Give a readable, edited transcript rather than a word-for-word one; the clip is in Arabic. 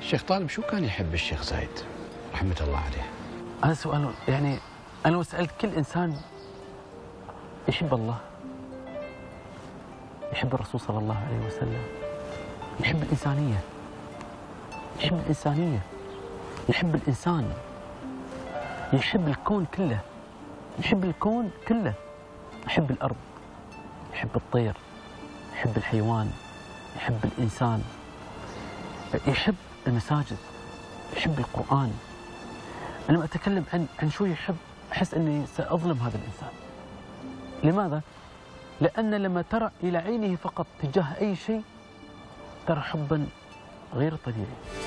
الشيخ طالب شو كان يحب الشيخ زايد رحمة الله عليه؟ هذا سؤال يعني أنا لو سألت كل إنسان يحب الله، يحب الرسول صلى الله عليه وسلم، يحب الإنسانية، يحب الإنسانية، يحب الإنسان، يحب الكون كله، يحب الكون كله، يحب الأرض، يحب الطير، يحب الحيوان، يحب الإنسان، يحب المساجد، يحب القرآن. أنا لما أتكلم عن شو يحب أحس أني سأظلم هذا الإنسان. لماذا؟ لأن لما ترى إلى عينه فقط تجاه أي شيء ترى حبا غير طبيعي.